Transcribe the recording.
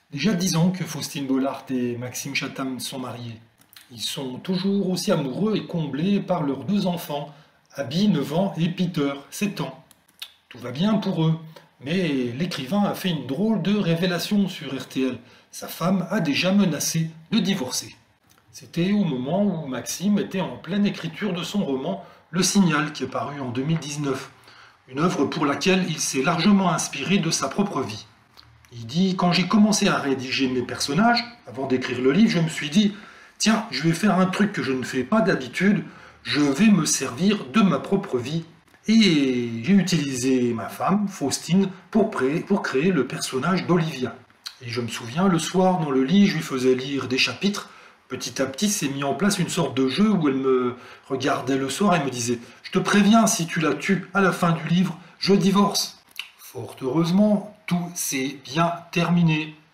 Déjà 10 ans que Faustine Bollard et Maxime Chatham sont mariés. Ils sont toujours aussi amoureux et comblés par leurs deux enfants, Abby, 9 ans, et Peter, 7 ans. Tout va bien pour eux, mais l'écrivain a fait une drôle de révélation sur RTL. Sa femme a déjà menacé de divorcer. C'était au moment où Maxime était en pleine écriture de son roman Le Signal, qui est paru en 2019. Une œuvre pour laquelle il s'est largement inspiré de sa propre vie. Il dit, quand j'ai commencé à rédiger mes personnages, avant d'écrire le livre, je me suis dit, tiens, je vais faire un truc que je ne fais pas d'habitude, je vais me servir de ma propre vie. Et j'ai utilisé ma femme, Faustine, pour créer le personnage d'Olivia. Et je me souviens, le soir, dans le lit, je lui faisais lire des chapitres. Petit à petit, s'est mis en place une sorte de jeu où elle me regardait le soir et me disait, je te préviens, si tu la tues à la fin du livre, je divorce. Fort heureusement, tout s'est bien terminé.